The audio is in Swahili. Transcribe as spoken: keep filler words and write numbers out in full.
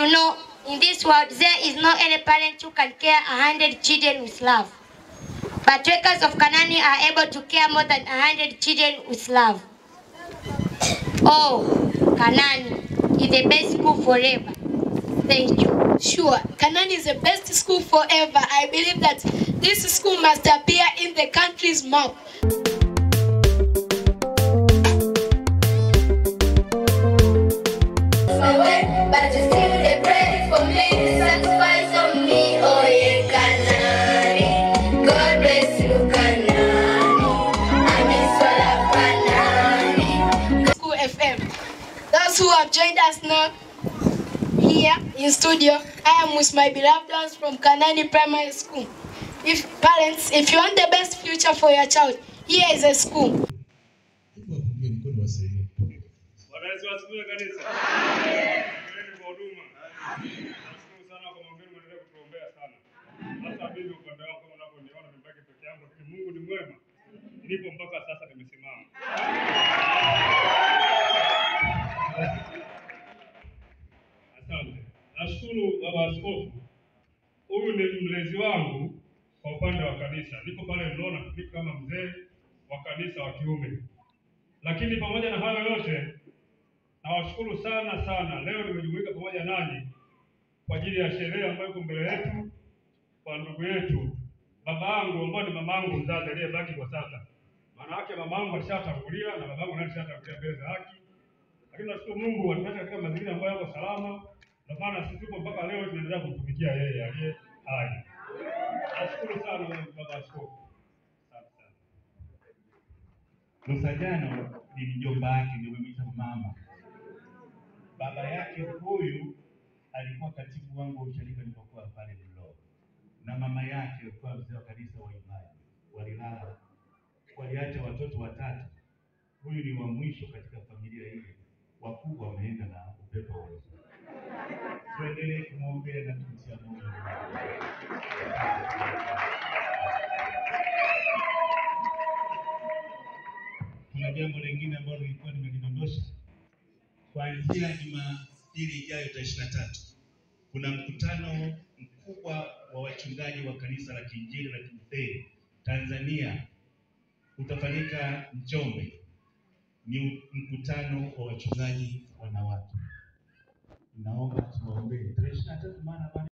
no, in this world there is no any parent who can care a hundred children with love. But workers of Kanani are able to care more than a hundred children with love. Oh, Kanani is the best school forever. Thank you. Sure, Kanani is the best school forever. I believe that this school must appear in the country's map. But you still the praise for me, sacrifice on me, oh yeah, Kanani. God bless you, Kanani. I miss Kanani. School F M. Those who have joined us now here in studio, I am with my beloved ones from Kanani Primary School. If parents, if you want the best future for your child, here is a school. Nipo mpaka sasa nimesimama. Asante. Nashukuru baba Askofu. Huyu ni mlezi wangu kwa upande wa kanisa. Niko pale Mlowo nafikiri kama mzee wa kanisa wa kiume. Lakini pamoja na hayo yote, nawashukuru sana sana. Leo nimejumuika pamoja nanyi kwa ajili ya sherehe ambayo iko mbele yetu kwa ndugu yetu, babangu ambaye ni mamangu mzazi aliyebaki kwa sasa. Maana yake mamangu alishatangulia na babangu naye alishatangulia mbele za haki. Lakini nashukuru Mungu atuacha katika mazingira ambayo yako salama. Na maana sisi tupo mpaka leo tunaendelea kumtumikia yeye aliye hai. Nashukuru sana baba Askofu. Asante sana. Kijana ni mjomba wake, ndio mmeita mama. Baba yake huyu alikuwa katibu wangu wa ushirika nilipokuwa pale Mlowo. Na mama yake alikuwa mzee wa kanisa wa imani. Walilala. Waliacha watoto watatu. Huyu ni wa mwisho katika familia hii. Wakubwa wameenda na upepo wa Yesu. Tuendelee kumwombea na kumtia moyo. Kuna jambo lingine ambalo nilikuwa nimelidondosha. Kuanzia Jumapili ijayo tarehe ishirini na tatu kuna mkutano mkubwa wa wachungaji wa kanisa la Kiinjili la Kilutheri Tanzania utafanyika Njombe. Ni mkutano wa wachungaji wanawake. Naomba tuwaombee tarehe ishirini na tatu maana